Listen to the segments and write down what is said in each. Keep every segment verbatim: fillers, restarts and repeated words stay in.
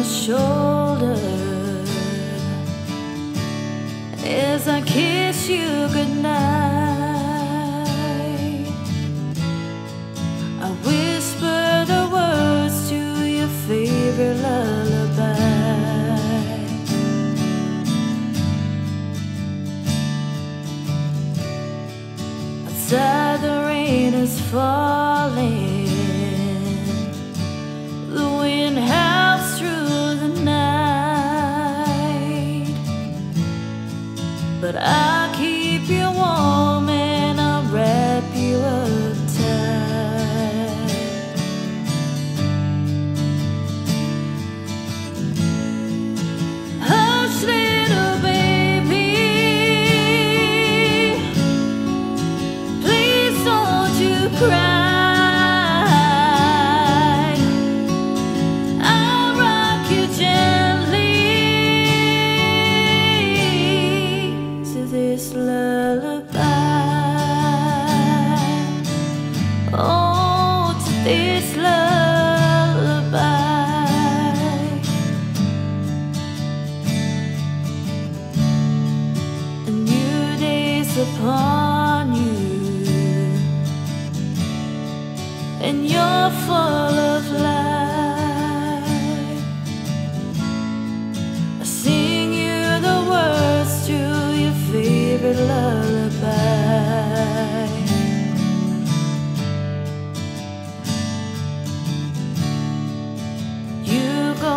my shoulder as I kiss you goodnight. I whisper the words to your favorite lullaby. Outside the rain is falling, the wind howls through the night, but I'll keep you warm and I'll wrap you up tight. Hush, little baby, please don't you cry. This lullaby, a new day's upon you, and you're full of light. I sing you the words to your favorite lullaby. Go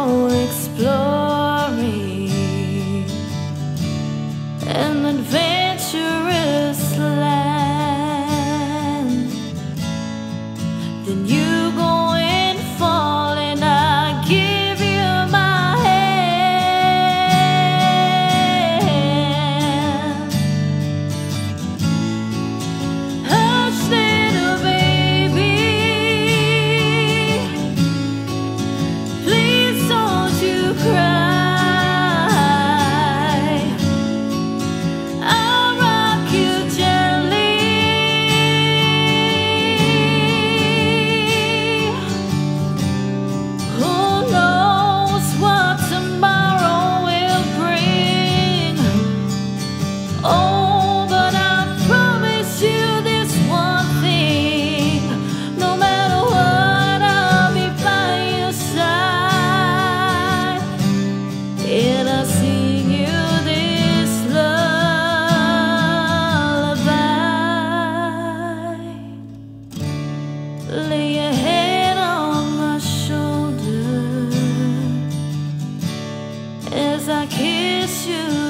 exploring an adventurous land, then you go and fall and I give you my hand. Hush, little baby, cry. I'll rock you gently. Who knows what tomorrow will bring? Oh, but I promise you this one thing: no matter what, I'll be by your side. And I sing you this lullaby. Lay your head on my shoulder as I kiss you